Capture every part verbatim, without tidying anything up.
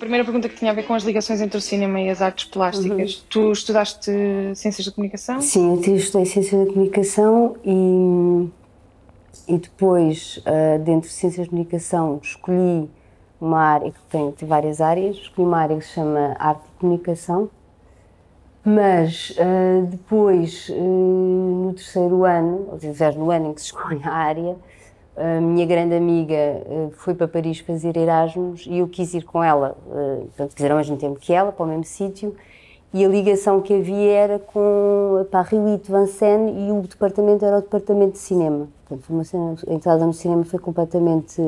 primeira pergunta que tinha a ver com as ligações entre o cinema e as artes plásticas. Uhum. Tu estudaste Ciências da Comunicação? Sim, eu estudei Ciências da Comunicação e, e depois, uh, dentro de Ciências da Comunicação, escolhi uma área que tem, tem várias áreas, escolhi uma área que se chama Arte e Comunicação, mas uh, depois, uh, no terceiro ano, ou seja, no ano em que se escolhe a área, a minha grande amiga uh, foi para Paris fazer Erasmus e eu quis ir com ela, uh, portanto, quis ir ao mesmo tempo que ela, para o mesmo sítio, e a ligação que havia era com a Rio de Vincennes e o departamento era o departamento de cinema. Portanto, a entrada no cinema foi completamente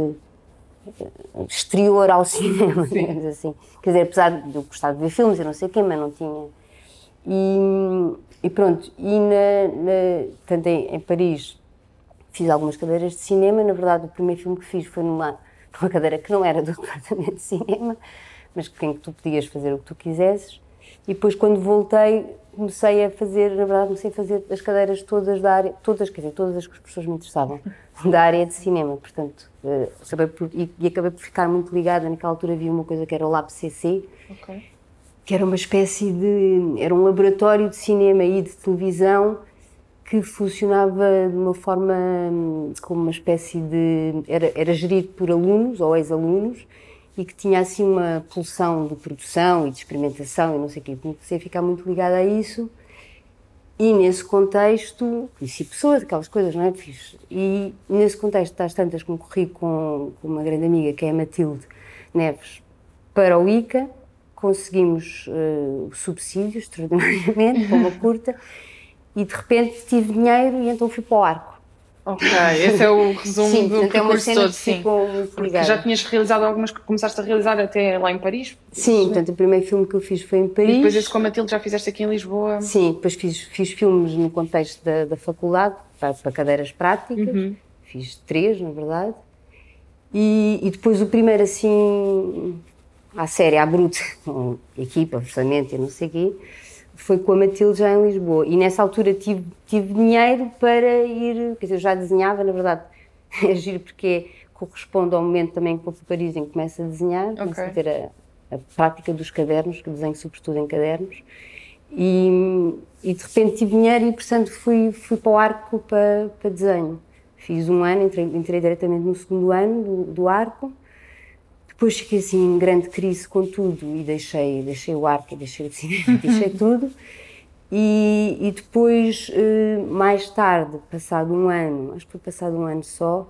exterior ao cinema, digamos assim. Quer dizer, apesar de eu gostar de ver filmes, eu não sei o quê, mas não tinha. E, e pronto, e na, na, tanto em, em Paris fiz algumas cadeiras de cinema. Na verdade, o primeiro filme que fiz foi numa, numa cadeira que não era do departamento de cinema, mas em que tu podias fazer o que tu quisesses. E depois, quando voltei, comecei a fazer, na verdade, comecei a fazer as cadeiras todas da área, todas, quer dizer, todas as que as pessoas me interessavam, da área de cinema, portanto, uh, acabei por, e, e acabei por ficar muito ligada. Naquela altura havia uma coisa que era o Lab C C, okay, que era uma espécie de, era um laboratório de cinema e de televisão que funcionava de uma forma, como uma espécie de, era, era gerido por alunos ou ex-alunos, e que tinha assim uma pulsão de produção e de experimentação e não sei o quê. Comecei a ficar muito ligada a isso e nesse contexto conheci pessoas, aquelas coisas, não é? Fiz. E nesse contexto, às tantas, concorri com, com uma grande amiga, que é a Matilde Neves, para o I C A, conseguimos uh, subsídios, extraordinariamente, para uma curta, e de repente tive dinheiro e então fui para o Arco. Ok, esse é o resumo sim, do percurso todo, sim. Porque já tinhas realizado algumas que começaste a realizar até lá em Paris? Sim, portanto, o primeiro filme que eu fiz foi em Paris. E depois esse com a Matilde já fizeste aqui em Lisboa? Sim, depois fiz, fiz filmes no contexto da, da faculdade, para, para cadeiras práticas, uhum. Fiz três, na verdade. E, e depois o primeiro, assim, à série, à bruta, com equipa, orçamento e não sei o quê, foi com a Matilde já em Lisboa. E nessa altura tive, tive dinheiro para ir, quer dizer, eu já desenhava, na verdade, é giro porque corresponde ao momento também que vou para Paris em que começo a desenhar, começo okay. a ter a, a prática dos cadernos, que desenho sobretudo em cadernos, e, e de repente tive dinheiro e, portanto, fui, fui para o Arco para, para desenho. Fiz um ano, entrei, entrei diretamente no segundo ano do, do Arco. Depois fiquei assim em grande crise com tudo e deixei, deixei o Arco, deixei o cinema, deixei tudo. E, e depois, mais tarde, passado um ano, acho que foi passado um ano só,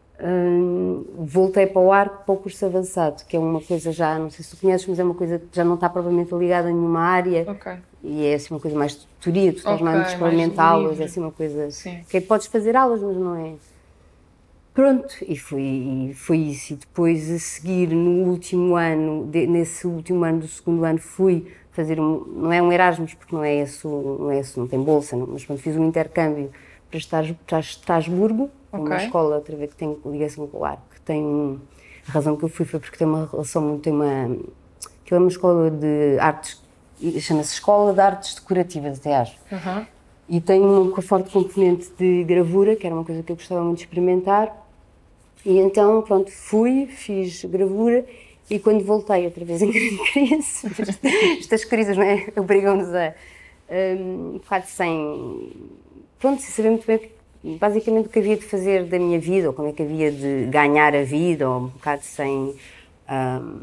voltei para o Arco, para o curso avançado, que é uma coisa já, não sei se tu conheces, mas é uma coisa que já não está propriamente ligada a nenhuma área. Okay. E é assim uma coisa mais de tutoria, tu estás okay, mais a experimentar aulas, é assim uma coisa... Sim. Que podes fazer aulas, mas não é... Pronto, e foi, e foi isso. E depois, a seguir, no último ano, de, nesse último ano do segundo ano, fui fazer um, não é um Erasmus, porque não é esse, não, é esse, não tem bolsa, não, mas pronto, fiz um intercâmbio para, estar, para Estrasburgo, okay. Uma escola, outra vez, que tem ligação com o Arco, que tem um, a razão que eu fui foi porque tem uma relação, tem uma, que é uma escola de artes, chama-se Escola de Artes Decorativas, até acho. Uhum. E tem uma forte componente de gravura, que era uma coisa que eu gostava muito de experimentar. E então, pronto, fui, fiz gravura e quando voltei outra vez em grande crise, estas crises, não é? Obrigam-nos a um bocado sem, pronto, sem saber muito bem basicamente o que havia de fazer da minha vida, ou como é que havia de ganhar a vida, ou um bocado sem, um,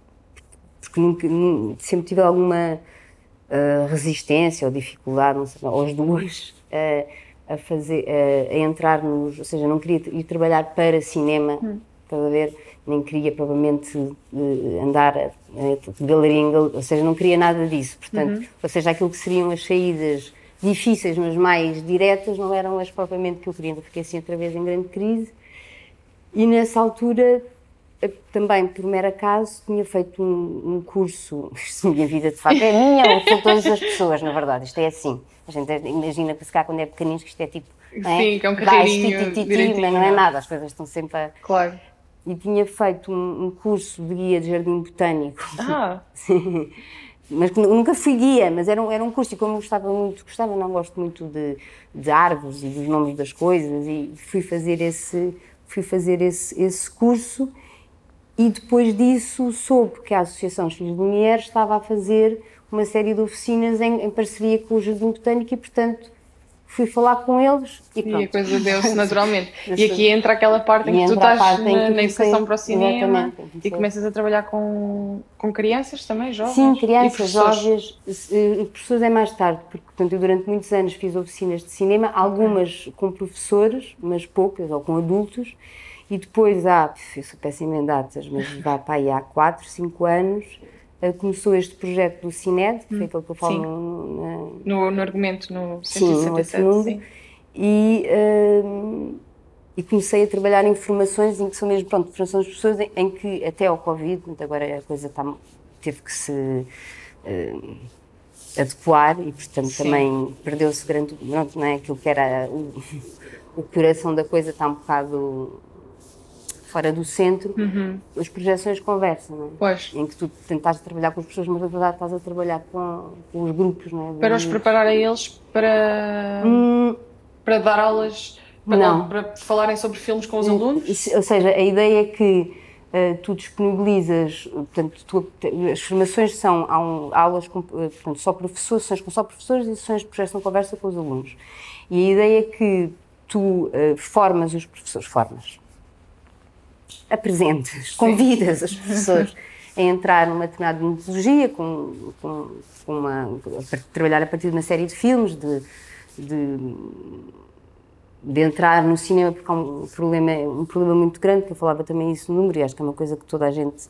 porque nunca, sempre tive alguma uh, resistência ou dificuldade, não sei, ou as duas, uh, a fazer, a, a entrar nos, ou seja, não queria ir trabalhar para cinema, hum. Para ver, nem queria provavelmente uh, andar uh, de galeria em galeria, ou seja, não queria nada disso, portanto, uhum. Ou seja, aquilo que seriam as saídas difíceis, mas mais diretas, não eram as propriamente que eu queria, então fiquei assim outra vez em grande crise, e nessa altura, também por mero acaso, tinha feito um, um curso, isto a minha vida de facto é minha, ou são todas as pessoas, na verdade, isto é assim. A gente imagina que se cá quando é pequenino que isto é tipo... Sim, é? Que é um carreirinho Vai, ti, ti, ti, ti, mas não é nada, as coisas estão sempre a... Claro. E tinha feito um, um curso de guia de jardim botânico. Ah! Sim. Mas nunca fui guia, mas era um, era um curso e como eu gostava muito, gostava, não gosto muito de, de árvores e dos nomes das coisas e fui fazer esse, fui fazer esse, esse curso e depois disso soube que a Associação Os Filhos de Lumière estava a fazer uma série de oficinas em, em parceria com o Jardim Botânico e, portanto, fui falar com eles e pronto. E a coisa deu-se naturalmente. E aqui entra aquela parte em que tu estás na, na educação para o cinema e começas a trabalhar com, com crianças também, jovens? Sim, crianças, jovens, professores é mais tarde, porque portanto, eu durante muitos anos fiz oficinas de cinema, algumas com professores, mas poucas, ou com adultos, e depois há, eu sou péssima em datas, mas vai para aí há quatro, cinco anos, começou este projeto do CINED, que foi aquele que eu falo no, na... no, no argumento, no cento e sessenta e sete, sim, sim. E, uh, e comecei a trabalhar em formações em que são mesmo, pronto, formações de pessoas em, em que até ao Covid, agora a coisa tá, teve que se uh, adequar e portanto sim. também perdeu-se grande, pronto, não é? Aquilo que era o, o coração da coisa está um bocado fora do centro, uhum. as projeções conversam, não é? Pois. Em que tu tentas trabalhar com as pessoas, mas na verdade estás a trabalhar com, com os grupos, não é? Para os preparar a eles para, hum, para dar aulas, para, não. para falarem sobre filmes com os hum, alunos? Isso, ou seja, a ideia é que uh, tu disponibilizas, portanto, tu, as formações são há um, aulas com portanto, só professores, sessões com só professores e sessões de projeção conversa com os alunos. E a ideia é que tu uh, formas os professores, formas, apresentas, convidas as pessoas a entrar numa determinada metodologia, com, com, com uma, a trabalhar a partir de uma série de filmes, de, de, de entrar no cinema, porque há um problema, um problema muito grande, que eu falava também isso no número, e acho que é uma coisa que toda a gente,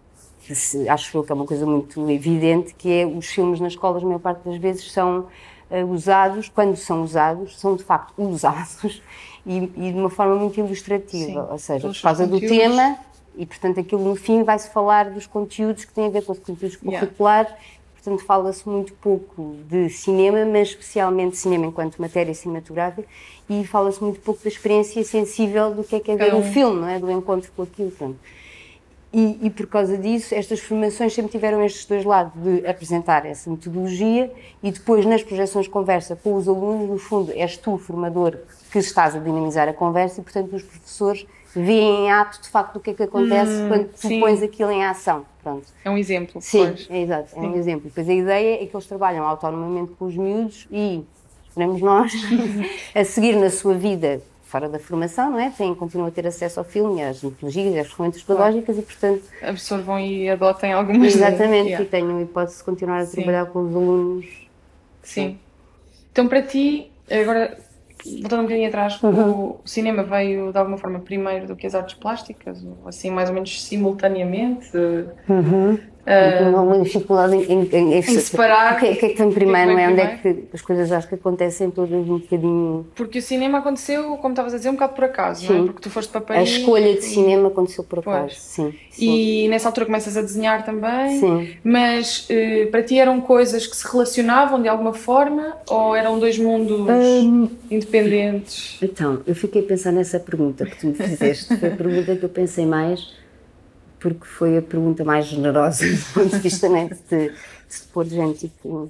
acho que é uma coisa muito evidente, que é os filmes nas escolas, a maior parte das vezes, são uh, usados, quando são usados, são de facto usados, E, e de uma forma muito ilustrativa, sim, ou seja, por causa do tema, e portanto aquilo no fim vai-se falar dos conteúdos que têm a ver com os conteúdos curriculares, yeah. portanto fala-se muito pouco de cinema, mas especialmente cinema enquanto matéria cinematográfica, e fala-se muito pouco da experiência sensível do que é que é ver um filme, não é? Do encontro com aquilo, portanto. E, e por causa disso, estas formações sempre tiveram estes dois lados, de apresentar essa metodologia e depois nas projeções de conversa com os alunos, no fundo, és tu o formador que estás a dinamizar a conversa e, portanto, os professores veem em ato, de facto, o que é que acontece hum, quando tu sim. pões aquilo em ação. Pronto. É um exemplo. Sim, é, exato, sim. é um exemplo. Pois a ideia é que eles trabalham autonomamente com os miúdos e, esperemos nós, a seguir na sua vida fora da formação, não é? Têm, continuam a ter acesso ao filme, às metodologias, às ferramentas pedagógicas claro. E, portanto... absorvam e adotem algumas... Exatamente, yeah. e tenham a hipótese de continuar a sim. trabalhar com os alunos. Sim. sim. Então, para ti, agora, voltando um bocadinho atrás, uhum. o cinema veio, de alguma forma, primeiro do que as artes plásticas, ou assim, mais ou menos simultaneamente? Uhum. Uh, uma dificuldade em, em, em, em separar o que, que é que vem primeiro, não é? Onde é que as coisas acho que acontecem todas um bocadinho... Porque o cinema aconteceu, como estavas a dizer, um bocado por acaso, sim. não é? Porque tu foste para Paris... A escolha de cinema aconteceu por acaso, sim, sim. E nessa altura começas a desenhar também, sim. mas uh, para ti eram coisas que se relacionavam de alguma forma ou eram dois mundos um, independentes? Então, eu fiquei a pensar nessa pergunta que tu me fizeste, foi a pergunta que eu pensei mais... porque foi a pergunta mais generosa do ponto de vista, né, de, de, de pôr gente, tipo...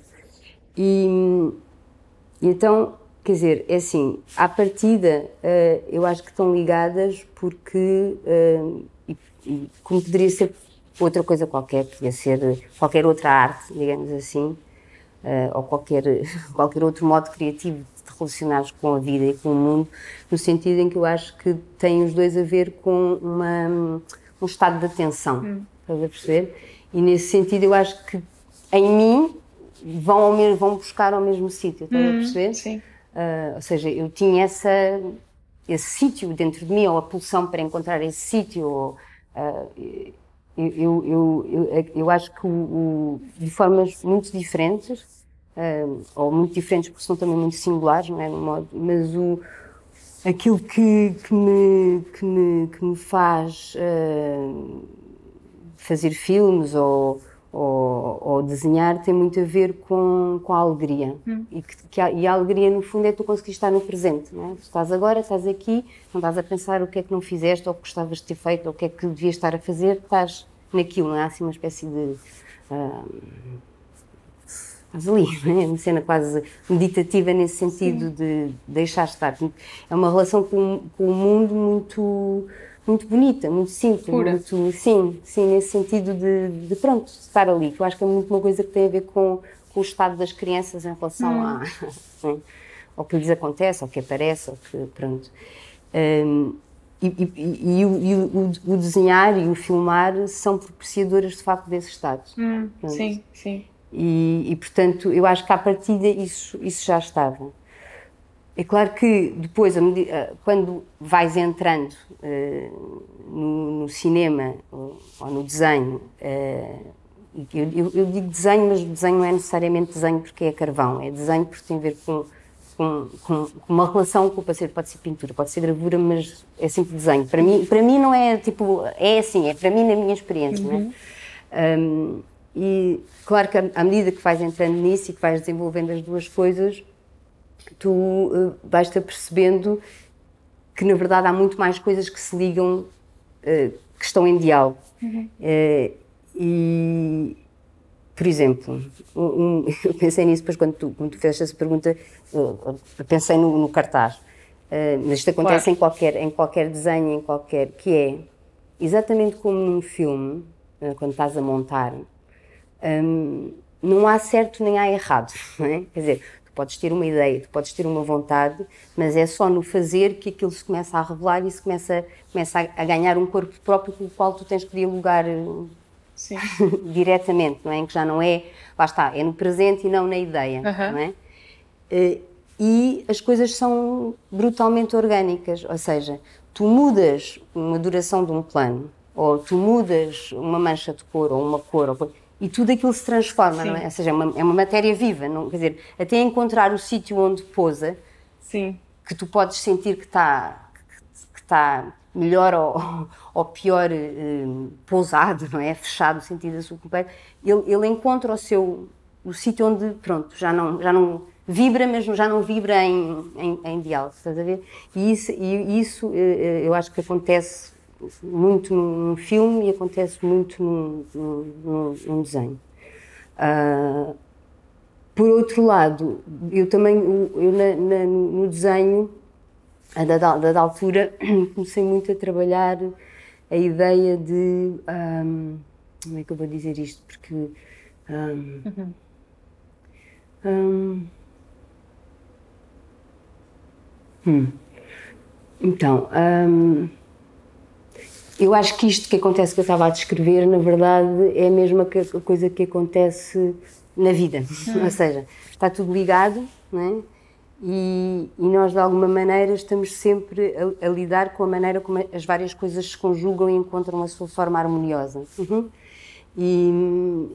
E, e então, quer dizer, é assim, à partida, uh, eu acho que estão ligadas porque, uh, e, e, como poderia ser outra coisa qualquer, podia ser qualquer outra arte, digamos assim, uh, ou qualquer, qualquer outro modo criativo de relacionar-nos com a vida e com o mundo, no sentido em que eu acho que têm os dois a ver com uma... um estado de atenção, hum. estás a perceber? E nesse sentido eu acho que em mim vão, ao mesmo, vão buscar ao mesmo sítio, estás hum, a perceber? Sim. Uh, ou seja, eu tinha essa, esse sítio dentro de mim, ou a pulsão para encontrar esse sítio, ou, uh, eu, eu, eu, eu, eu acho que o, o, de formas muito diferentes, uh, ou muito diferentes porque são também muito singulares, não é? No modo, mas o aquilo que, que, me, que, me, que me faz uh, fazer filmes ou, ou, ou desenhar tem muito a ver com, com a alegria. Hum. E, que, que a, e a alegria, no fundo, é tu conseguir estar no presente. Não é? Tu estás agora, estás aqui, não estás a pensar o que é que não fizeste, ou o que gostavas de ter feito, ou o que é que devias estar a fazer, estás naquilo, não é? Assim uma espécie de... Uh, estás ali, não é? Uma cena quase meditativa nesse sentido. Sim. De deixar estar. É uma relação com, com o mundo muito, muito bonita, muito simples, pura. Muito, sim, sim, nesse sentido de, de pronto, de estar ali, que eu acho que é muito uma coisa que tem a ver com, com o estado das crianças em relação hum. a, ao que lhes acontece, ao que aparece, ao que, pronto. Um, e, e, e, e, o, e o, o desenhar e o filmar são propiciadoras de facto desse estado. Hum, sim, sim. E, e portanto, eu acho que à partida isso, isso já estava. É claro que depois, quando vais entrando uh, no, no cinema ou, ou no desenho, uh, eu, eu, eu digo desenho, mas desenho não é necessariamente desenho porque é carvão, é desenho porque tem a ver com, com, com uma relação com o parceiro, pode ser pintura, pode ser gravura, mas é sempre desenho. Para mim, para mim não é tipo, é assim, é para mim na minha experiência, uhum. Não é? Um, e claro que à medida que vais entrando nisso e que vais desenvolvendo as duas coisas, tu uh, vais-te apercebendo que, na verdade, há muito mais coisas que se ligam, uh, que estão em diálogo. Uhum. Uh, e, por exemplo, um, um, eu pensei nisso depois quando tu, quando tu fizeste essa pergunta, uh, eu pensei no, no cartaz. Uh, mas isto acontece claro. em, qualquer, em qualquer desenho, em qualquer... que é, exatamente como num filme, uh, quando estás a montar, um, não há certo nem há errado, não é? Quer dizer, podes ter uma ideia, tu podes ter uma vontade, mas é só no fazer que aquilo se começa a revelar e se começa, começa a, a ganhar um corpo próprio com o qual tu tens que dialogar diretamente, não é? Em que já não é, lá está, é no presente e não na ideia, uhum. Não é? E as coisas são brutalmente orgânicas, ou seja, tu mudas uma duração de um plano, ou tu mudas uma mancha de cor, ou uma cor, ou... e tudo aquilo se transforma, sim. Não é? Ou seja, é uma, é uma matéria viva, não, quer dizer, até encontrar o sítio onde pousa, sim. Que tu podes sentir que está que está melhor ou, ou pior um, pousado, não é? Fechado, no sentido da sua completo, ele, ele encontra o seu, o sítio onde, pronto, já não, já não vibra, mas já não vibra em, em, em diálogo, estás a ver? E isso, e isso eu acho que acontece muito num filme e acontece muito num, num, num desenho. Uh, por outro lado, eu também, eu na, na, no desenho, a dada, dada altura, comecei muito a trabalhar a ideia de... Um, como é que eu vou dizer isto? Porque... Um, uhum. um, hum, então... Um, eu acho que isto que acontece que eu estava a descrever, na verdade, é a mesma coisa que acontece na vida. Hum. Ou seja, está tudo ligado, não é? E, e nós, de alguma maneira, estamos sempre a, a lidar com a maneira como as várias coisas se conjugam e encontram a sua forma harmoniosa. Uhum. E,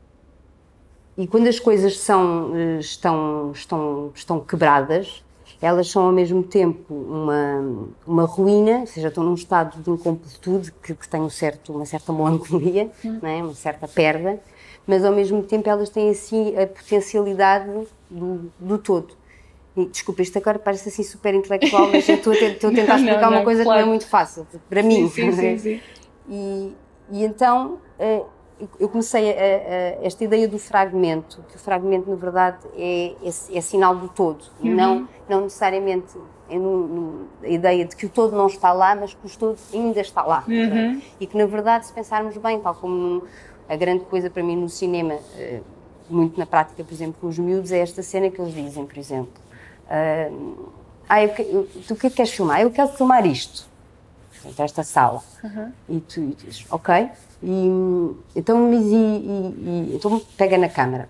e quando as coisas são, estão, estão, estão quebradas, elas são ao mesmo tempo uma, uma ruína, ou seja, estão num estado de incompletude que, que tem um certo, uma certa melancolia, hum. Não é? Uma certa perda, mas ao mesmo tempo elas têm assim a potencialidade do, do todo. E, desculpa, isto agora parece assim super intelectual, mas eu estou a, estou a tentar explicar não, não, uma coisa claro. Que não é muito fácil, para sim, mim. Sim, sim, sim. E, e então... eu comecei a, a, esta ideia do fragmento, que o fragmento, na verdade, é, é, é sinal do todo, uhum. E não, não necessariamente é no, no, a ideia de que o todo não está lá, mas que o todo ainda está lá. Uhum. E que, na verdade, se pensarmos bem, tal como no, a grande coisa para mim no cinema, muito na prática, por exemplo, com os miúdos, é esta cena que eles dizem, por exemplo, uh, ah, eu, eu, tu o que é que queres filmar? Eu quero filmar isto. Esta sala. Uhum. E tu e dizes, ok, e, então, mas e, e, e então pega na câmara.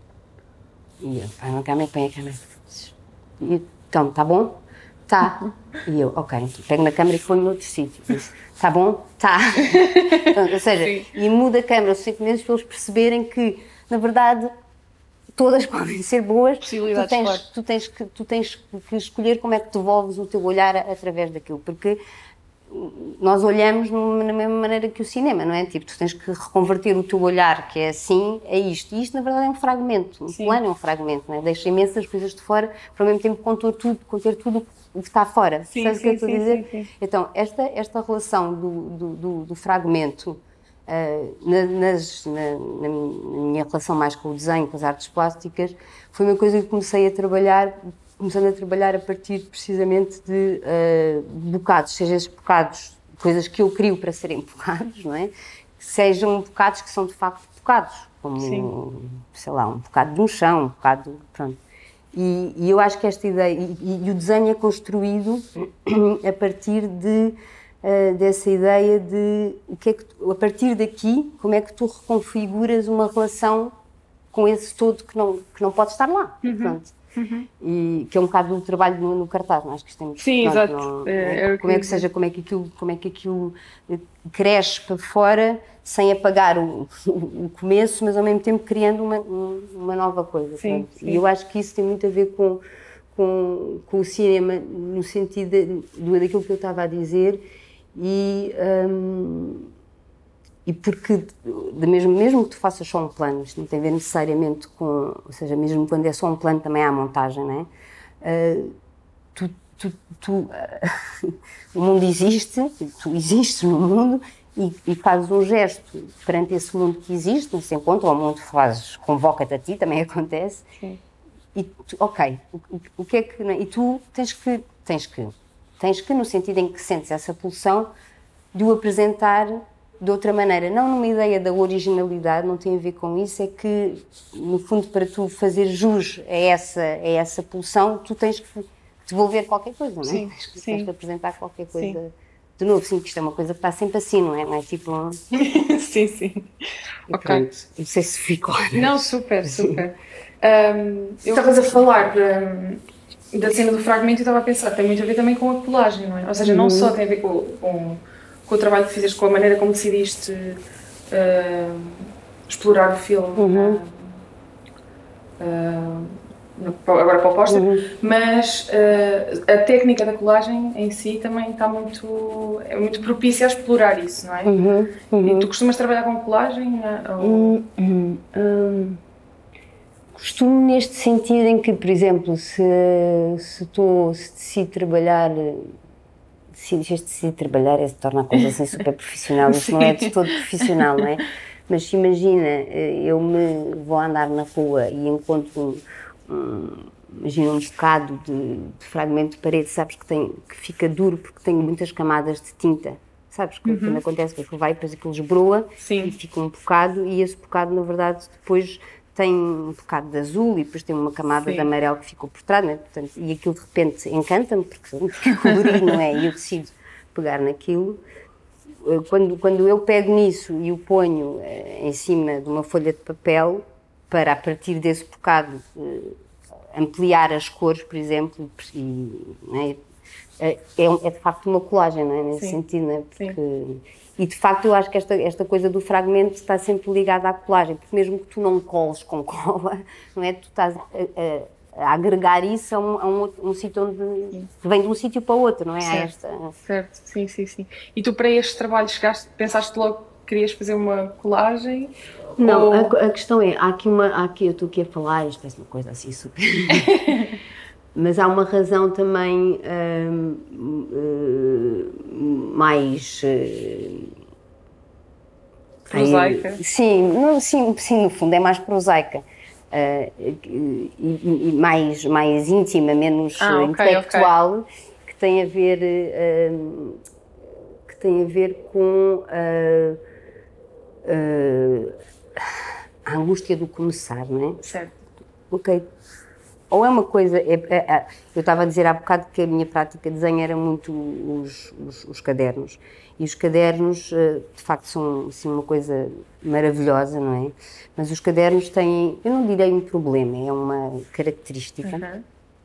E eu, pega na câmara e põe a câmara. E, então, tá bom? Tá. Uhum. E eu, ok, então, pego na câmara e ponho no outro sítio. Tá bom? Tá. Então, ou seja, sim. E muda a câmara os cinco meses para eles perceberem que, na verdade, todas podem ser boas. Tu tens, claro. tu, tens que, tu tens que escolher como é que devolves o teu olhar através daquilo, porque nós olhamos na mesma maneira que o cinema, não é? Tipo, tu tens que reconverter o teu olhar, que é assim, a isto. E isto, na verdade, é um fragmento. Um sim. Plano é um fragmento, não é? Deixa imensas coisas de fora, para ao mesmo tempo conter tudo, conter tudo o que está fora. Sim, Sabes o que eu estou a dizer? Sim, sim. Então, esta, esta relação do, do, do, do fragmento, uh, na, nas, na, na minha relação mais com o desenho, com as artes plásticas, foi uma coisa que comecei a trabalhar começando a trabalhar a partir precisamente de uh, bocados, seja esses bocados coisas que eu crio para serem bocados, não é? Sejam bocados que são de facto bocados, como, Sim. sei lá, um bocado de um chão, um bocado, pronto. E, e eu acho que esta ideia, e, e o desenho é construído a partir de, uh, dessa ideia de, o que é que tu, a partir daqui, como é que tu reconfiguras uma relação com esse todo que não, que não pode estar lá, uhum. pronto. Uhum. E que é um bocado do trabalho no, no cartaz, não acho que temos. Sim, pronto, exato. Não, é, é, como é que seja, como é que aquilo, como é que aquilo cresce para fora sem apagar o, o começo, mas ao mesmo tempo criando uma, uma nova coisa. Sim, sim. E eu acho que isso tem muito a ver com, com, com o cinema, no sentido de, de, daquilo que eu estava a dizer, e. Hum, E porque, de mesmo, mesmo que tu faças só um plano, isto não tem a ver necessariamente com, ou seja, mesmo quando é só um plano também há a montagem, não é? Uh, tu, tu, tu, uh, o mundo existe, tu existes no mundo e, e fazes um gesto perante esse mundo que existe, não se encontra, ou o mundo fazes, convoca-te a ti, também acontece. Sim. E tu, ok, o, o que é que, e tu tens que, tens que, tens que, no sentido em que sentes essa pulsão de o apresentar de outra maneira, não numa ideia da originalidade, não tem a ver com isso, é que, no fundo, para tu fazer jus a essa, a essa pulsão, tu tens que devolver qualquer coisa, não é? Sim, tens, que, sim. tens que apresentar qualquer coisa sim. de novo, sim, que isto é uma coisa que está sempre assim, não é? Não é tipo... Um... sim, sim. E ok. Pronto, não sei se ficou... Não, super, super. Um, eu estavas a falar da, da cena do fragmento e estava a pensar, tem muito a ver também com a colagem, não é? Ou seja, não uhum. só tem a ver com... com com o trabalho que fizeste, com a maneira como decidiste uh, explorar o filme, uhum. uh, uh, agora para o póster, uhum. mas uh, a técnica da colagem em si também está muito, é muito propícia a explorar isso, não é? Uhum. Uhum. E tu costumas trabalhar com colagem? Ou... Uhum. Uhum. Costumo neste sentido em que, por exemplo, se, se, estou, se decido trabalhar... Se decidir trabalhar, é se torna a coisa assim super profissional, isso não é de todo profissional, não é? Mas imagina, eu me vou andar na rua e encontro um, um, imagina um bocado de, de fragmento de parede, sabes, que, tem, que fica duro porque tem muitas camadas de tinta, sabes, que, uhum. quando acontece que aquilo vai, depois aquilo esbroa Sim. e fica um bocado, e esse bocado, na verdade, depois tem um bocado de azul e depois tem uma camada Sim. de amarelo que ficou por trás, né? Portanto, e aquilo de repente encanta-me, porque é colorido, não é? E eu decido pegar naquilo. Quando, quando eu pego nisso e o ponho eh, em cima de uma folha de papel, para a partir desse bocado eh, ampliar as cores, por exemplo, e, né? é, é de facto uma colagem, não é? Nesse Sim. sentido, não é? Porque... Sim. E, de facto, eu acho que esta, esta coisa do fragmento está sempre ligada à colagem, porque mesmo que tu não coles com cola, não é? Tu estás a, a, a agregar isso a um, a um, um sítio onde... que vem de um sítio para o outro, não é? Certo, esta... certo, sim, sim, sim. E tu, para este trabalho, chegaste, pensaste logo que querias fazer uma colagem? Não, ou... a, a questão é, há aqui uma... Há aqui, eu estou aqui a falar, isto parece uma coisa assim super... Mas há uma razão também hum, hum, mais... Hum, prosaica? Aí, sim, no, sim, sim, no fundo é mais prosaica. Uh, e, e, e mais, mais íntima, menos ah, okay, intelectual, okay. que tem a ver, uh, que tem a ver com uh, uh, a angústia do começar, não é? Certo. Ok. Ou é uma coisa, é, é, é, eu estava a dizer há bocado que a minha prática de desenho era muito os, os, os cadernos, e os cadernos de facto são assim, uma coisa maravilhosa, não é? Mas os cadernos têm, eu não direi um problema, é uma característica, uhum.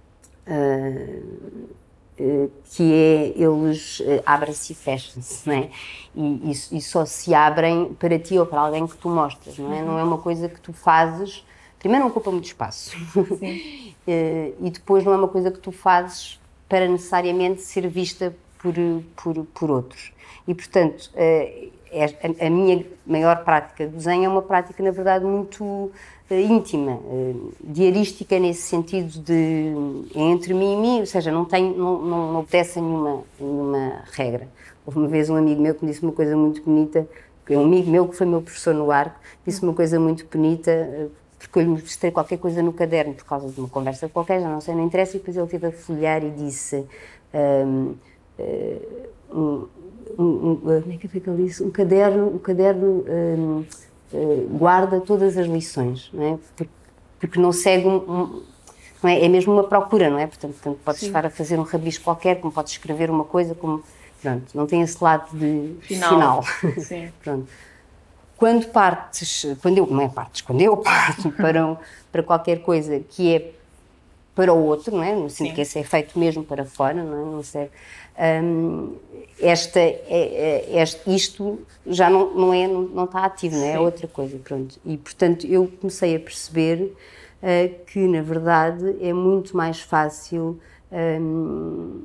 uh, uh, que é, eles uh, abrem-se e fecham-se, não é? E, e, e só se abrem para ti ou para alguém que tu mostras, não é? Uhum. Não é uma coisa que tu fazes. Primeiro, não ocupa muito espaço. Sim. E depois, não é uma coisa que tu fazes para necessariamente ser vista por, por, por outros. E, portanto, a, a minha maior prática de desenho é uma prática, na verdade, muito íntima, diarística, nesse sentido de entre mim e mim, ou seja, não, tenho, não, não, não obedece a nenhuma, nenhuma regra. Houve uma vez um amigo meu que me disse uma coisa muito bonita, um amigo meu que foi meu professor no Arco, disse uma coisa muito bonita, porque eu lhe mostrei qualquer coisa no caderno por causa de uma conversa qualquer, já não sei, não interessa, e depois ele teve a folhear e disse um, uh, um, um, um, como é que foi que ele disse? Um caderno, um caderno um, uh, guarda todas as lições, não é? Porque, porque não segue um, um, não é? É mesmo uma procura, não é? Portanto, portanto podes Sim. estar a fazer um rabisco qualquer, como podes escrever uma coisa, como, pronto, não tem esse lado de final. final. Sim. Pronto. Quando partes, quando eu, não é partes, quando eu parto para, um, para qualquer coisa que é para o outro, não é? No sentido que esse é feito mesmo para fora, não é? Não sei. Um, esta, é, é, este, isto já não, não, é, não, não está ativo, não é? É outra coisa, pronto. E, portanto, eu comecei a perceber uh, que, na verdade, é muito mais fácil, um,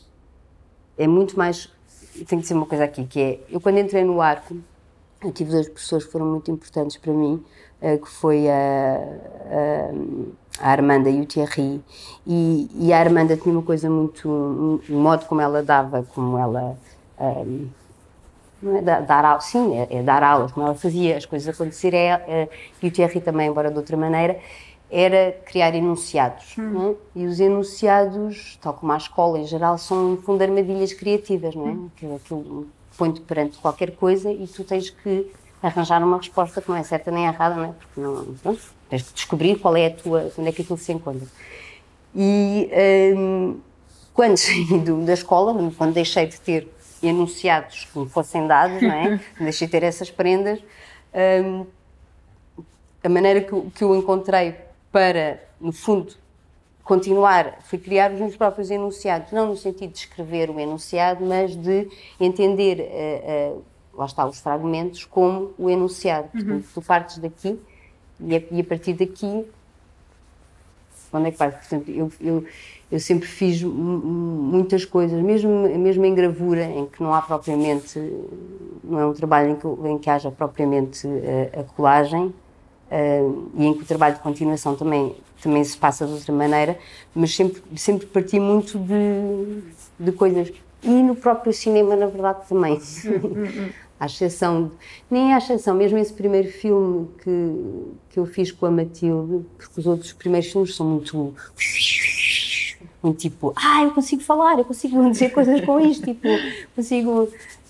é muito mais, tenho que dizer uma coisa aqui, que é, eu quando entrei no arco, eu tive duas pessoas que foram muito importantes para mim, uh, que foi a, a, a Armanda e o Thierry, e, e a Armanda tinha uma coisa muito, um, o modo como ela dava, como ela, um, não é dar aulas, sim, é, é dar aulas, como ela fazia as coisas acontecer, é, é, e o Thierry também, embora de outra maneira, era criar enunciados, hum. não é? E os enunciados, tal como a escola em geral, são, no fundo, armadilhas criativas, não é? Hum. Aquilo, aquilo põe-te perante qualquer coisa e tu tens que arranjar uma resposta que não é certa nem errada, não é? Porque não, pronto, tens que descobrir qual é a tua, onde é que aquilo se encontra. E hum, quando saí do, da escola, quando deixei de ter enunciados que me fossem dados, não é? Deixei de ter essas prendas, hum, a maneira que, que eu encontrei para, no fundo, continuar, foi criar os meus próprios enunciados, não no sentido de escrever o enunciado, mas de entender, uh, uh, lá está, os fragmentos como o enunciado. Uhum. Portanto, tu partes daqui e a, e a partir daqui, onde é que partes? Portanto, eu, eu, eu sempre fiz m- muitas coisas, mesmo, mesmo em gravura, em que não há propriamente, não é um trabalho em que, em que haja propriamente uh, a colagem, Uh, e em que o trabalho de continuação também, também se passa de outra maneira, mas sempre, sempre parti muito de, de coisas. E no próprio cinema, na verdade, também. À exceção, nem à exceção, mesmo esse primeiro filme que, que eu fiz com a Matilde, porque os outros primeiros filmes são muito... muito tipo, ah, eu consigo falar, eu consigo dizer coisas com isto, tipo, consigo...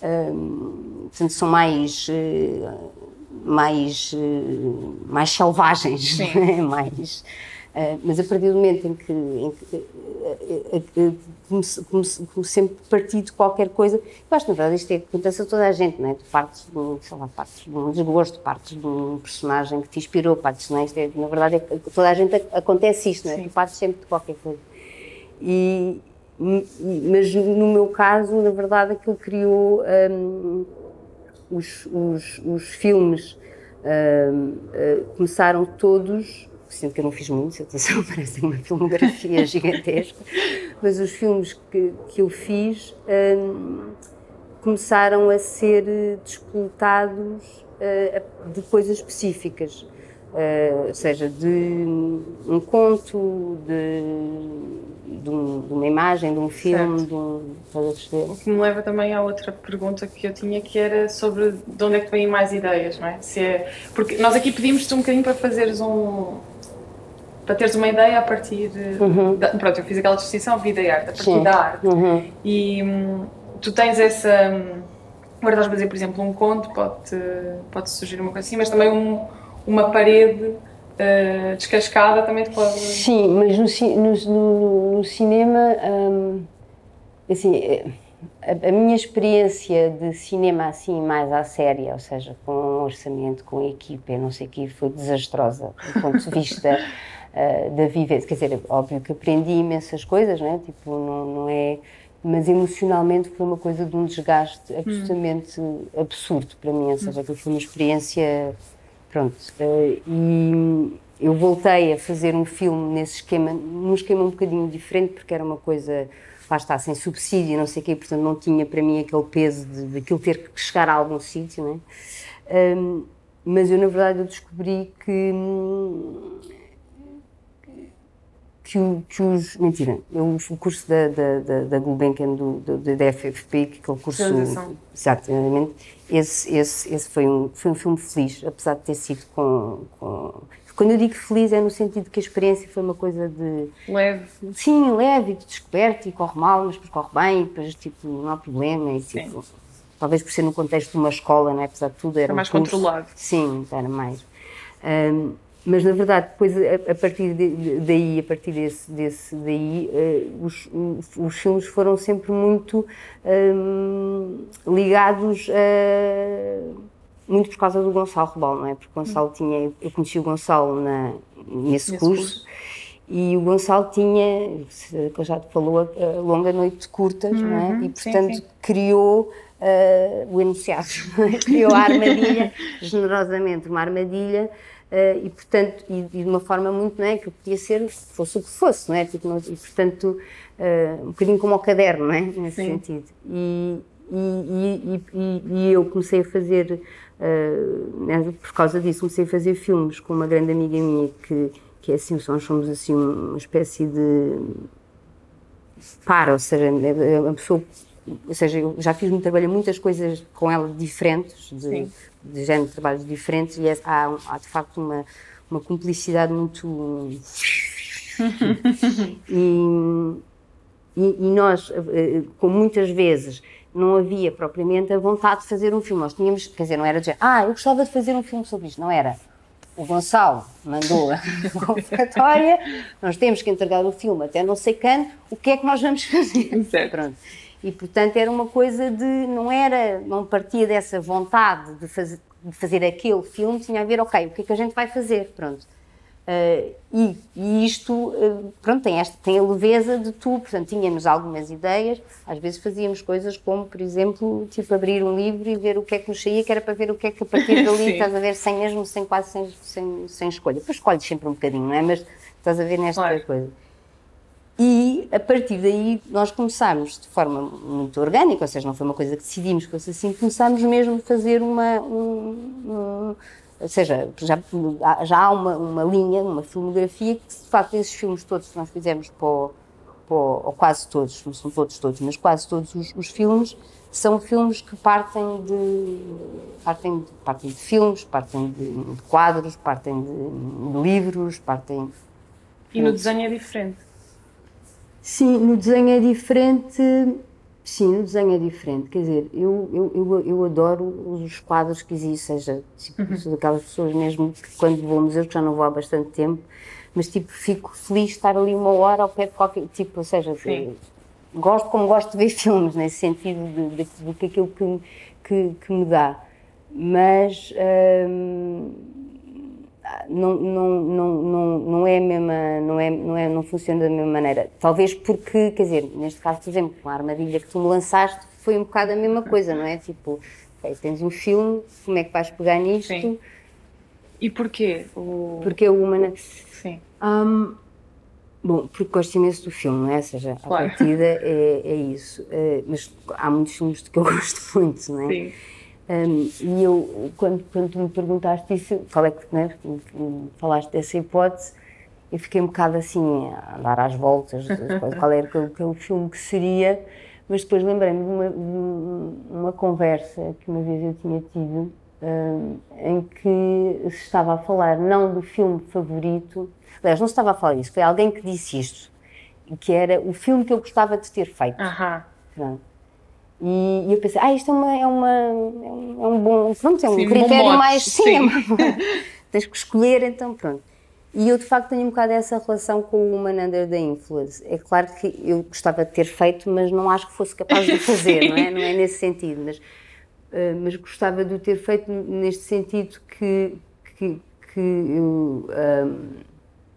Uh, portanto, são mais... Uh, mais, mais selvagens, mais, uh, mas a partir do momento em que, em que uh, uh, uh, como, como, como sempre parti de qualquer coisa, eu acho que na verdade isto é que acontece a toda a gente, não é? Tu partes de um, sei lá, partes de um desgosto, partes de um personagem que te inspirou, partes, não é? Isto é, na verdade é que toda a gente acontece isto, não é? Tu partes sempre de qualquer coisa. E, mas no meu caso, na verdade, aquilo criou... Um, Os, os, os filmes uh, uh, começaram todos, sinto que eu não fiz muitos, atenção, parece uma filmografia gigantesca, mas os filmes que, que eu fiz uh, começaram a ser despoletados uh, de coisas específicas, uh, ou seja, de um conto, de... De, um, de uma imagem, de um filme, de um... O que me leva também à outra pergunta que eu tinha, que era sobre de onde é que vêm mais ideias, não é? Se é porque nós aqui pedimos-te um bocadinho para fazeres um... para teres uma ideia a partir de... Uhum. Da, pronto, eu fiz aquela distinção vida e arte, a partir Sim. da arte. Uhum. E hum, tu tens essa... Agora estás a dizer, por exemplo, um conto, pode, pode surgir uma coisa assim, mas também um, uma parede... Uh, descascada também te pode... Sim, mas no, no, no, no cinema, um, assim, a, a minha experiência de cinema assim mais à séria, ou seja, com um orçamento, com equipa, não sei o que, foi desastrosa do ponto de vista uh, da vivência. Quer dizer, óbvio que aprendi imensas coisas, não é? Tipo, não, não é... Mas emocionalmente foi uma coisa de um desgaste absolutamente hum. absurdo para mim, ou seja, hum. que foi uma experiência... Pronto, uh, e eu voltei a fazer um filme nesse esquema, num esquema um bocadinho diferente, porque era uma coisa, lá está, sem subsídio, não sei o quê, portanto não tinha para mim aquele peso de, de aquilo ter que chegar a algum sítio, não é? Um, mas eu, na verdade, eu descobri que, que, que os... Mentira, eu, o curso da, da, da, da Gulbenkian, do, do, da F F P, que aquele curso... Exatamente. Esse, esse, esse foi, um, foi um filme feliz, apesar de ter sido com, com... Quando eu digo feliz é no sentido que a experiência foi uma coisa de... Leve. Sim, leve, de descoberto, e corre mal, mas depois corre bem, e depois tipo, não há problema, e tipo... Talvez por ser no contexto de uma escola, não é? Apesar de tudo, era, era um mais curso. Controlado. Sim, era mais. Um, mas na verdade, depois a, a partir de, daí, a partir desse, desse daí, uh, os, os filmes foram sempre muito um, ligados a, muito por causa do Gonçalo Rebalo, não é? Porque o Gonçalo hum. tinha, eu conheci o Gonçalo na, nesse, nesse curso, curso, e o Gonçalo tinha, que eu já te falou, a, a longa noite de curtas, uhum, não é? E portanto sim, sim. criou uh, o enunciado, criou a armadilha, generosamente uma armadilha. Uh, e, portanto, e, e de uma forma muito, não é, que podia ser, fosse o que fosse, não é, tipo, não, e, portanto, uh, um bocadinho como ao caderno, não é, nesse Sim. sentido. E, e, e, e, e eu comecei a fazer, uh, né, por causa disso, comecei a fazer filmes com uma grande amiga minha, que, que é assim, nós somos assim uma espécie de par, ou seja, a pessoa, ou seja, eu já fiz, trabalhei muitas coisas com ela diferentes, de, Sim. de género de trabalhos diferentes, e há, há de facto uma, uma cumplicidade muito... e, e, e nós, como muitas vezes não havia propriamente a vontade de fazer um filme, nós tínhamos, quer dizer, não era dizer, ah, eu gostava de fazer um filme sobre isto, não era. O Gonçalo mandou a convocatória, nós temos que entregar o filme até não sei quando, o que é que nós vamos fazer? Certo. Pronto. E, portanto, era uma coisa de, não era, não partia dessa vontade de fazer, de fazer aquele filme, tinha a ver, ok, o que é que a gente vai fazer? Pronto. Uh, e, e isto, uh, pronto, tem, esta, tem a leveza de tu, portanto, tínhamos algumas ideias, às vezes fazíamos coisas como, por exemplo, tipo, abrir um livro e ver o que é que nos saía, que era para ver o que é que a partir dali, estás a ver, sem mesmo, sem quase, sem, sem, sem escolha. Depois escolhes sempre um bocadinho, não é? Mas estás a ver nesta claro. coisa. E, a partir daí, nós começámos de forma muito orgânica, ou seja, não foi uma coisa que decidimos que fosse assim, começámos mesmo a fazer uma... Um, um, ou seja, já, já há uma, uma linha, uma filmografia, que de facto esses filmes todos que nós fizemos, para o, para o, ou quase todos, não são todos todos, mas quase todos os, os filmes, são filmes que partem de, partem de, partem de filmes, partem de, de quadros, partem de, de livros, partem... E no desenho é diferente? Sim, no desenho é diferente... Sim, o desenho é diferente, quer dizer, eu, eu, eu, eu adoro os quadros que existem, seja, tipo, uhum. sou daquelas pessoas mesmo que quando vou a museus, que já não vou há bastante tempo, mas tipo, fico feliz de estar ali uma hora ao pé de qualquer, tipo, ou seja, de, gosto como gosto de ver filmes, nesse sentido de, de, de, de aquilo que, que, que me dá, mas hum, não, não, não, não, não é a mesma, não, é, não, é, não funciona da mesma maneira. Talvez porque, quer dizer, neste caso, por exemplo, com a armadilha que tu me lançaste, foi um bocado a mesma coisa, não é? Tipo, okay, tens um filme, como é que vais pegar nisto? Sim. E porquê? O... Porque é o Humana... Sim. Um, bom, porque gosto imenso do filme, não é? Ou seja, claro. A partida é, é isso. É, mas há muitos filmes de que eu gosto muito, não é? Sim. Um, e eu, quando, quando tu me perguntaste isso, qual é que, né, falaste dessa hipótese, eu fiquei um bocado assim, a dar às voltas, qual era aquele, aquele filme que seria, mas depois lembrei-me de uma, de uma conversa que uma vez eu tinha tido, um, em que se estava a falar não do filme favorito, aliás, não se estava a falar disso, foi alguém que disse isto, que era o filme que eu gostava de ter feito. Aham. Pronto. E eu pensei, ah, isto é, uma, é, uma, é, um, é um bom, pronto, é um sim, critério um mais, sim, sim. Tens que escolher, então pronto. E eu de facto tenho um bocado essa relação com o Woman Under the Influence. É claro que eu gostava de ter feito, mas não acho que fosse capaz de fazer, não é? Não é nesse sentido, mas, uh, mas gostava de o ter feito neste sentido que, que, que eu... Um,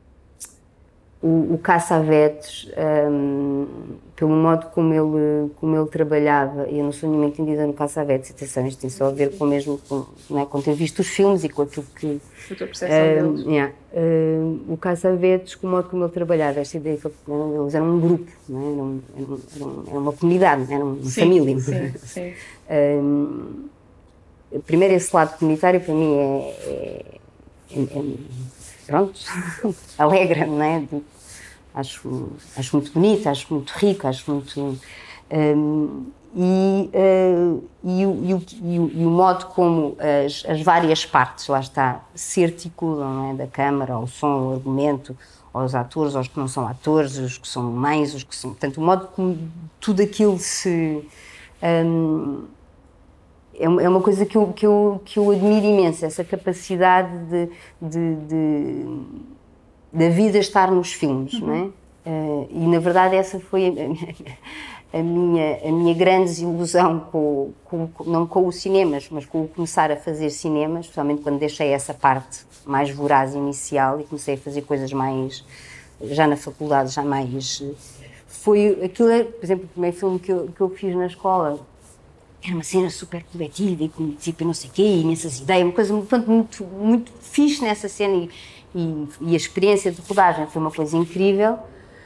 O, o Cassavetes, um, pelo modo como ele, como ele trabalhava, e eu não sou nenhuma entendida no Cassavetes, atenção, isto tem só a ver com mesmo com, não é, com ter visto os filmes e com aquilo que... A tua percepção um, deles. Yeah, um, o Cassavetes, com o modo como ele trabalhava, esta ideia que eles eram um grupo, não é? eram, eram, eram, era uma comunidade, era uma sim, família. Sim, sim. Um, primeiro, esse lado comunitário para mim é... é, é, é pronto, alegra-me, não é? Acho, acho muito bonito, acho muito rico, acho muito... Um, e, uh, e, o, e, o, e, o, e o modo como as, as várias partes, lá está, se articulam, não é? Da câmara, o som, o argumento, aos atores, aos que não são atores, os que são mães, os que são... Portanto, o modo como tudo aquilo se... Um, é uma coisa que eu, que, eu, que eu admiro imenso, essa capacidade de, de, de, da vida estar nos filmes, uhum. Não é? Uh, e, na verdade, essa foi a, a, minha, a minha grande desilusão, com, com, não com os cinemas, mas com o começar a fazer cinemas, especialmente quando deixei essa parte mais voraz inicial e comecei a fazer coisas mais, já na faculdade, já mais... Foi aquilo, por exemplo, o primeiro filme que eu, que eu fiz na escola, era uma cena super coletiva e com tipo não sei o quê, imensas ideias, uma coisa muito, muito, muito fixe nessa cena e, e, e a experiência de rodagem foi uma coisa incrível,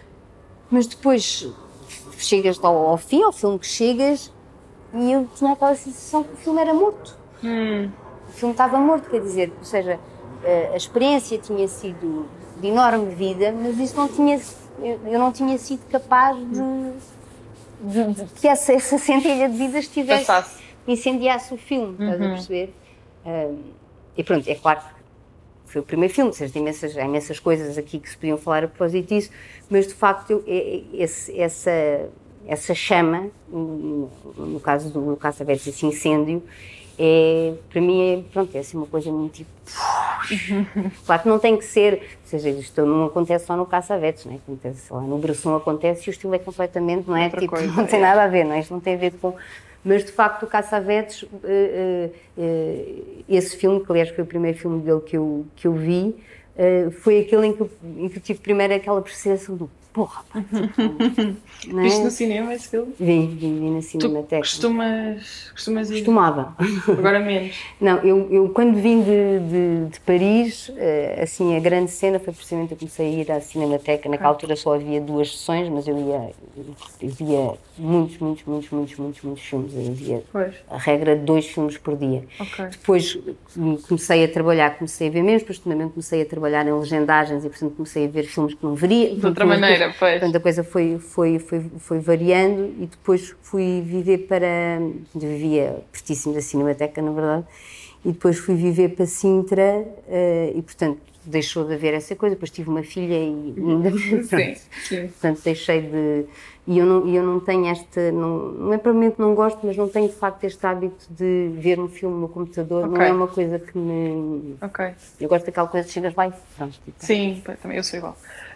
mas depois chegas ao, ao fim, ao filme que chegas, e eu tinha aquela sensação que o filme era morto. Hum. O filme estava morto, quer dizer, ou seja, a, a experiência tinha sido de enorme vida, mas isso não tinha, eu, eu não tinha sido capaz de... De, de, que essa, essa centelha de vida estivesse, passasse. Incendiasse o filme, uhum. Estás a perceber? Um, e pronto, é claro que foi o primeiro filme, seja, tem imensas, há imensas coisas aqui que se podiam falar a propósito disso, mas de facto eu, esse, essa, essa chama, no, no caso do Cassavetes, esse incêndio, é, para mim é, pronto, é assim uma coisa muito tipo... Claro que não tem que ser, ou seja, isto não acontece só no Cassavetes, não é? Acontece lá no Bresson, acontece e o estilo é completamente, não é? Outra tipo, coisa, não tem é. Nada a ver, não é? Isto não tem a ver com... Mas de facto o Cassavetes, uh, uh, uh, esse filme, que aliás foi o primeiro filme dele que eu, que eu vi, uh, foi aquele em que, eu, em que eu tive primeiro aquela percepção do porra, pá, tipo, não é? Viste no cinema esse filme? Vi, vi, vi na Cinemateca. Tu costumas, costumas ir? Costumava. Agora menos. Não, eu, eu quando vim de, de, de Paris, assim, a grande cena foi precisamente eu comecei a ir à Cinemateca. Naquela ah. altura só havia duas sessões, mas eu ia, eu via muitos, muitos, muitos, muitos, muitos, muitos filmes. Eu via pois. A regra de dois filmes por dia. Okay. Depois comecei a trabalhar, comecei a ver menos, depois também comecei a trabalhar em legendagens e, portanto, comecei a ver filmes que não veria. De outra maneira. Pois. Portanto, a coisa foi, foi, foi, foi variando e depois fui viver para... Vivia pertíssimo da Cinemateca, na verdade, e depois fui viver para Sintra uh, e, portanto, deixou de haver essa coisa. Depois tive uma filha e ainda... Sim, sim. Portanto, deixei de... E eu não, eu não tenho esta... Não, não é provavelmente não gosto, mas não tenho, de facto, este hábito de ver um filme no computador. Okay. Não é uma coisa que me... Ok. Eu gosto daquela coisa de chegas lá e pronto. Tipo. Sim, também eu sou igual.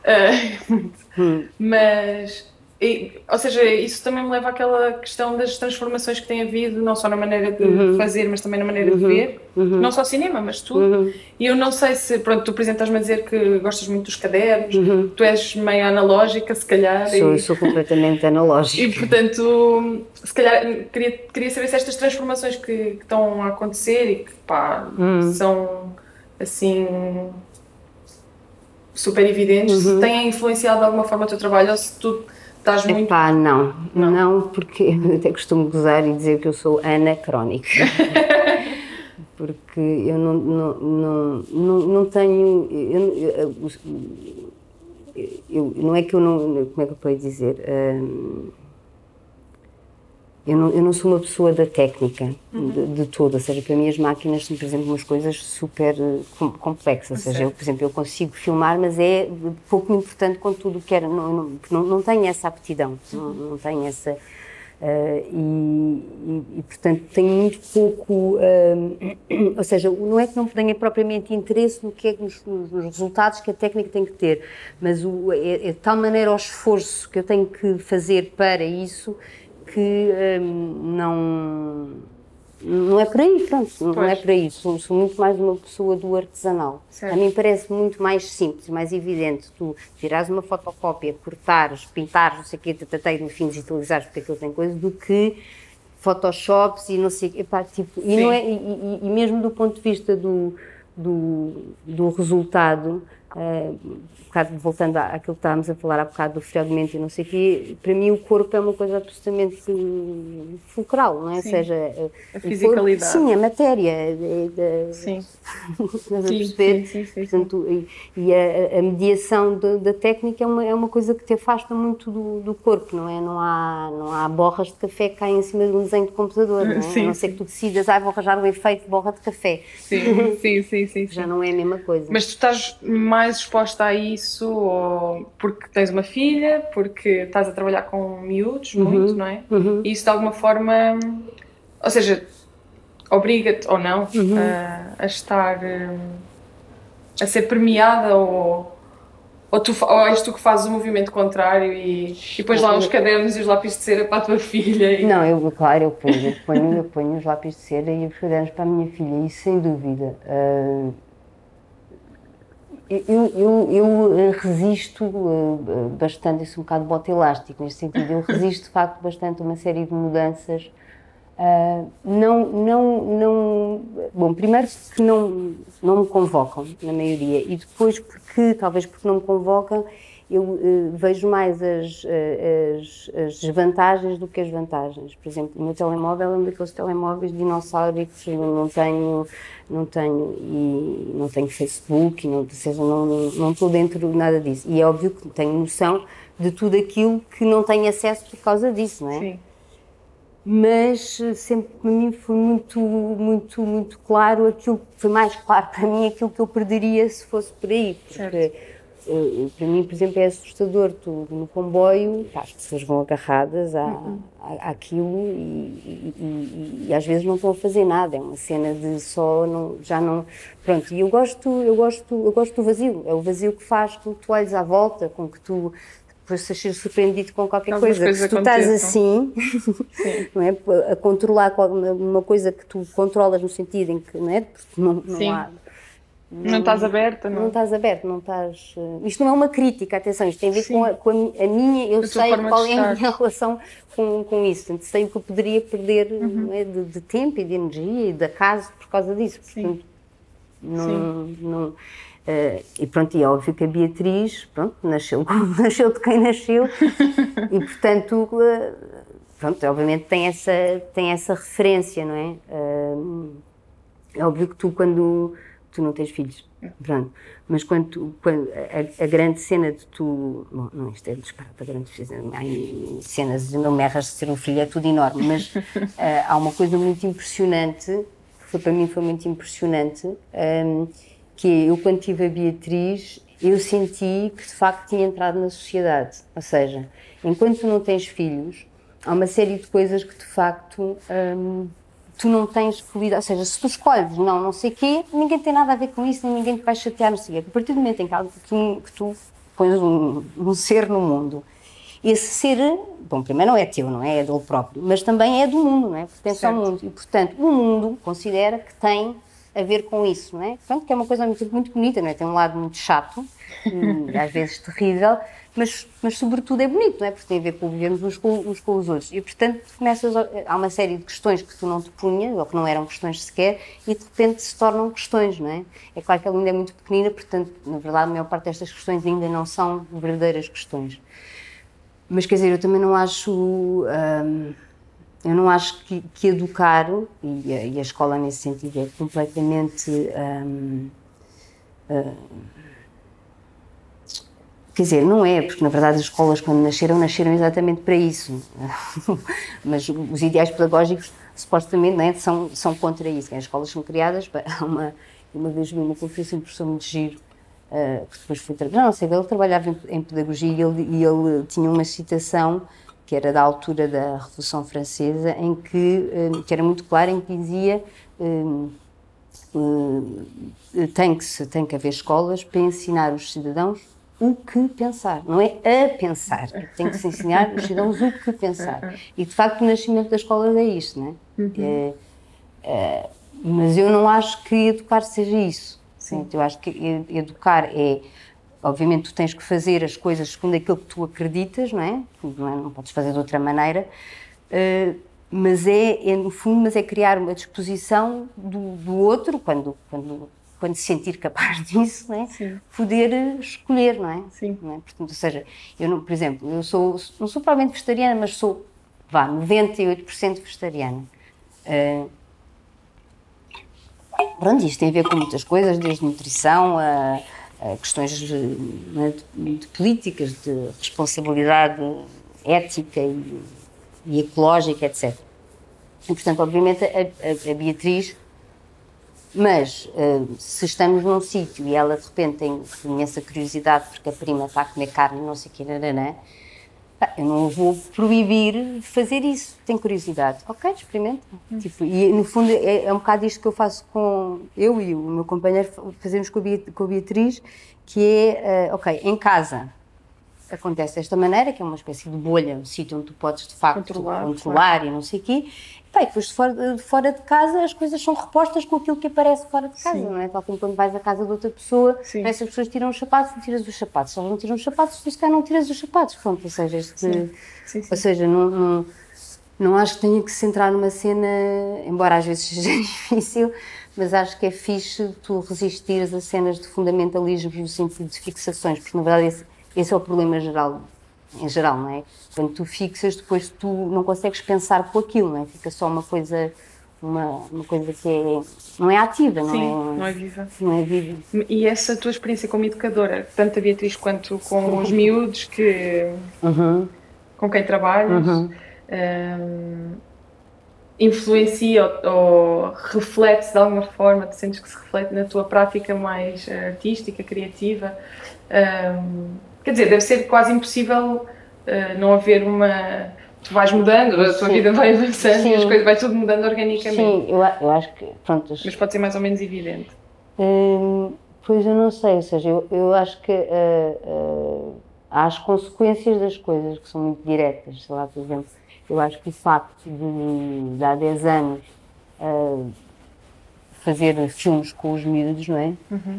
Uh, hum. Mas, e, ou seja, isso também me leva àquela questão das transformações que tem havido, não só na maneira de uhum. fazer, mas também na maneira uhum. de ver, uhum. não só cinema, mas tudo. Uhum. E eu não sei se, pronto, tu, por exemplo, estás-me a dizer que gostas muito dos cadernos, uhum. tu és meio analógica, se calhar. Sou, e... sou completamente analógica. E, portanto, se calhar, queria, queria saber se estas transformações que, que estão a acontecer e que, pá, uhum. são, assim... super evidentes, uhum. têm influenciado de alguma forma o teu trabalho ou se tu estás muito... Epá, não, não, não, porque eu até costumo gozar e dizer que eu sou anacrónica, porque eu não, não, não, não, não tenho, eu, eu, eu, não é que eu não, como é que eu posso dizer... Um, Eu não, eu não sou uma pessoa da técnica, uhum. de, de todo, ou seja, para mim as máquinas são, por exemplo, umas coisas super com, complexas, ou seja, eu, por exemplo, eu consigo filmar, mas é pouco importante com tudo o que era, não, não, não tenho essa aptidão, uhum. não, não tenho essa, uh, e, e, e, portanto, tenho muito pouco, uh, ou seja, não é que não tenha propriamente interesse no que é, nos, nos resultados que a técnica tem que ter, mas o, é, é de tal maneira o esforço que eu tenho que fazer para isso, que hum, não, não é por aí, pronto, não é por aí, sou, sou muito mais uma pessoa do artesanal. Certo. A mim parece muito mais simples, mais evidente, tu tirares uma fotocópia, cortares, pintares, não sei o quê, até no fim digitalizares, porque aquilo tem coisa, do que photoshops e não sei o quê, epá, tipo, e, não é, e, e, e mesmo do ponto de vista do, do, do resultado, uh, voltando àquilo que estávamos a falar há bocado do fragmento e não sei o quê, para mim o corpo é uma coisa absolutamente fulcral, não é? Sim. Ou seja, a fisicalidade. Corpo, sim, a matéria. É, é, sim. sim, sim, sim, sim. Portanto, e, e a, a mediação da, da técnica é uma, é uma coisa que te afasta muito do, do corpo, não é? Não há, não há borras de café que caem em cima de um desenho de computador, não é? Sim, a não ser que tu decidas, ah, vou arranjar um efeito de borra de café. Sim, sim, sim, sim. Já não é a mesma coisa. Mas tu estás mais exposta a isso ou porque tens uma filha, porque estás a trabalhar com miúdos, uhum, muito, não é? Uhum. E isso de alguma forma, ou seja, obriga-te ou não uhum. a, a estar, a ser premiada ou... Ou, tu, ou és tu que fazes o movimento contrário e, e depois lá os cadernos e os lápis de cera para a tua filha? E... Não, eu, claro, eu ponho, eu, ponho, eu ponho os lápis de cera e os cadernos para a minha filha, isso sem dúvida. Uh, eu, eu, eu resisto uh, bastante, isso é um bocado bote elástico neste sentido, eu resisto de facto bastante a uma série de mudanças. Uh, não, não, não, bom, primeiro que não, não me convocam, na maioria, e depois porque, talvez porque não me convocam, eu uh, vejo mais as, as, as desvantagens do que as vantagens. Por exemplo, o meu telemóvel é um daqueles telemóveis dinossáricos, eu não tenho, não tenho, e não tenho Facebook, não, ou seja, não, não, não estou dentro de nada disso. E é óbvio que tenho noção de tudo aquilo que não tenho acesso por causa disso, não é? Sim. Mas sempre para mim foi muito, muito, muito claro, aquilo foi mais claro para mim aquilo que eu perderia se fosse por aí, porque uh, para mim, por exemplo, é assustador, tu no comboio, pá, as pessoas vão agarradas à, uhum. à, àquilo e, e, e, e às vezes não estão a fazer nada, é uma cena de só, não, já não, pronto, e eu gosto, eu gosto, eu gosto do vazio, é o vazio que faz com que tu olhes à volta, com que tu depois de ser surpreendido com qualquer Algumas coisa, que se tu estás assim, não é, a controlar uma coisa que tu controlas no sentido em que, não é, porque não, não há... Não, não estás aberta, não? Não estás aberta, não estás... Isto não é uma crítica, atenção, isto tem a ver com a, com a, a minha, eu a sei qual é a minha relação com, com isso, portanto, sei o que eu poderia perder uhum. não é, de, de tempo e de energia e de acaso por causa disso, portanto, Sim. não... Sim. não Uh, e pronto, e é óbvio que a Beatriz, pronto, nasceu como nasceu de quem nasceu e portanto, uh, pronto, obviamente tem essa, tem essa referência, não é? Uh, é óbvio que tu quando, tu não tens filhos, pronto, mas quando, tu, quando a, a grande cena de tu, bom, não, isto é disparate, a grande cena, há cenas, não me erras de ser um filho, é tudo enorme, mas uh, há uma coisa muito impressionante, que foi, para mim foi muito impressionante, um, que eu, quando tive a Beatriz, eu senti que, de facto, tinha entrado na sociedade. Ou seja, enquanto tu não tens filhos, há uma série de coisas que, de facto, hum, tu não tens fluidez. Ou seja, se tu escolhes não, não sei o quê, ninguém tem nada a ver com isso, nem ninguém te vai chatear, não sei o quê. A partir do momento em que tu, que tu pões um, um ser no mundo, esse ser, bom, primeiro não é teu, não é? É dele próprio, mas também é do mundo, não é? Pertence ao mundo. E, portanto, o mundo considera que tem a ver com isso, não é? Portanto, que é uma coisa muito, muito bonita, não é? Tem um lado muito chato, e às vezes terrível, mas, mas sobretudo é bonito, não é? Porque tem a ver com vivermos uns com, uns com os outros. E, portanto, começas a, há uma série de questões que tu não te punhas, ou que não eram questões sequer, e de repente se tornam questões, não é? É claro que ela ainda é muito pequenina, portanto, na verdade, a maior parte destas questões ainda não são verdadeiras questões. Mas, quer dizer, eu também não acho... Hum, Eu não acho que, que educar, e a, e a escola nesse sentido é completamente... Um, uh, quer dizer, não é, porque na verdade as escolas quando nasceram, nasceram exatamente para isso. Mas os ideais pedagógicos supostamente, não é, são, são contra isso. As escolas são criadas para... Uma, uma vez vi uma conferência de um professor muito giro, uh, que depois fui trabalhar, não sei, ele trabalhava em, em pedagogia e ele, e ele tinha uma citação que era da altura da Revolução Francesa, em que, que era muito claro, em que dizia um, um, tem, que se, tem que haver escolas para ensinar os cidadãos o que pensar, não é a pensar, tem que se ensinar os cidadãos o que pensar. E, de facto, o nascimento das escolas é isto, não é? Uhum. é, é mas eu não acho que educar seja isso. Sim. Eu acho que educar é... Obviamente, tu tens que fazer as coisas segundo aquilo que tu acreditas, não é? Não, é? Não podes fazer de outra maneira, uh, mas é, é, no fundo, mas é criar uma disposição do, do outro, quando, quando quando se sentir capaz disso, não é? Poder escolher, não é? Sim. Não é? Portanto, ou seja, eu, não, por exemplo, eu sou, não sou provavelmente vegetariana, mas sou, vá, noventa e oito por cento vegetariana. Uh, pronto, isto tem a ver com muitas coisas, desde nutrição a, a questões de, de, de políticas, de responsabilidade ética e, e ecológica, etcétera. E, portanto, obviamente, a, a, a Beatriz, mas uh, se estamos num sítio e ela de repente tem imensa curiosidade porque a prima está a comer carne, não sei o que, nananã, eu não vou proibir fazer isso. Tem curiosidade? Ok, experimenta. Hum. Tipo, e no fundo é, é um bocado isto que eu faço com eu e o meu companheiro, fazemos com a Beatriz, que é, uh, ok, em casa acontece desta maneira, que é uma espécie de bolha, um sítio onde tu podes de facto controlar, controlar claro. E não sei o quê. E depois de fora, de fora de casa as coisas são repostas com aquilo que aparece fora de casa, sim. Não é? Tal como quando vais à casa de outra pessoa, essas pessoas tiram os sapatos, tu tiras os sapatos. Se elas não tiram os sapatos, tu se calhar não tiras os sapatos. Pronto, ou seja, este, sim. Sim, sim. Ou seja, não, não, não acho que tenha que se centrar numa cena, embora às vezes seja difícil, mas acho que é fixe tu resistires a cenas de fundamentalismo no sentido de fixações, porque na verdade esse, esse é o problema geral, em geral, não é? Quando tu fixas, depois tu não consegues pensar com aquilo, não é? Fica só uma coisa, uma, uma coisa que é, não é ativa, não sim, é? não é viva. Não é viva. E essa tua experiência como educadora, tanto a Beatriz quanto com os miúdos que, uhum. com quem trabalhas, uhum. um, influencia ou, ou reflete-se de alguma forma, te sentes que se reflete na tua prática mais artística, criativa? Um, quer dizer, deve ser quase impossível uh, não haver uma... Tu vais mudando, a tua sim. vida vai avançando sim. E as coisas vai tudo mudando organicamente. Sim, eu, eu acho que... Pronto, as... Mas pode ser mais ou menos evidente. Hum, pois eu não sei, ou seja, eu, eu acho que uh, uh, há as consequências das coisas que são muito diretas, sei lá, por exemplo, eu acho que o facto de, de há dez anos uh, fazer filmes com os miúdos, não é? Uhum.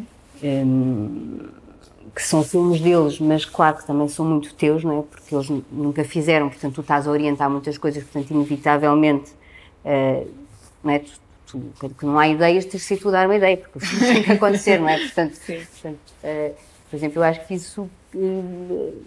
Um, que são filmes deles, mas claro que também são muito teus, não é? Porque eles nunca fizeram, portanto tu estás a orientar muitas coisas, portanto inevitavelmente, uh, não é? Tu, tu, quando não há ideias, tens de ser tu dar uma ideia, porque o filme tem que acontecer, não é? Portanto, portanto uh, por exemplo, eu acho que isso uh,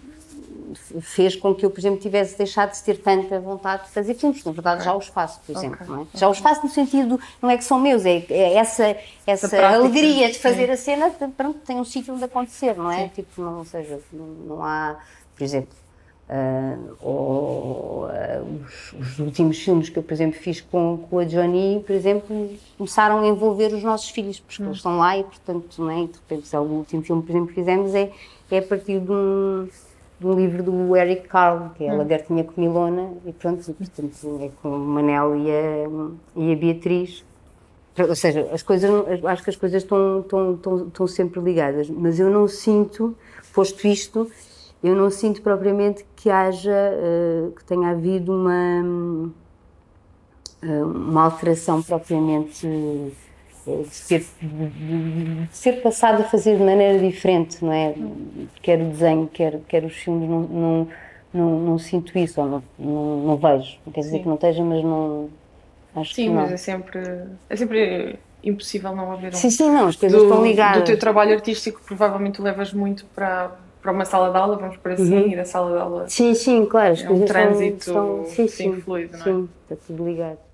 fez com que eu, por exemplo, tivesse deixado de ter tanta vontade de fazer filmes. Na verdade, okay. já os faço, por exemplo. Okay. Não é? Já os faço no sentido, não é que são meus, é, é essa, essa alegria de fazer sim. a cena, pronto, tem um sítio onde acontecer, não é? Sim. Tipo, não, ou seja, não há, por exemplo, uh, ou, uh, os, os últimos filmes que eu, por exemplo, fiz com, com a Johnny, por exemplo, começaram a envolver os nossos filhos, porque hum. eles estão lá e, portanto, não é? E de repente, o último filme, por exemplo, que fizemos é, é a partir de um... de um livro do Eric Carle, que é A Lagartinha Comilona, e pronto, e, portanto, é com o Manel e a, e a Beatriz. Ou seja, as coisas, acho que as coisas estão, estão, estão, estão sempre ligadas, mas eu não sinto, posto isto, eu não sinto propriamente que haja, uh, que tenha havido uma, uh, uma alteração propriamente... Uh, De ser, de, de ser passado a fazer de maneira diferente, não é? Quer o desenho, quer, quer os filmes, não, não, não, não sinto isso, ou não, não, não vejo. Não quer dizer sim. que não esteja, mas não... Acho sim, que não. Mas é sempre, é sempre impossível não haver um... Sim, sim, não, as coisas do, estão ligadas. Do teu trabalho artístico, provavelmente tu levas muito para, para uma sala de aula, vamos por assim, uhum. e da sala de aula... Sim, sim, claro. As é coisas um trânsito são, são, sim, sim, sim, fluido, não é? Sim, está tudo ligado.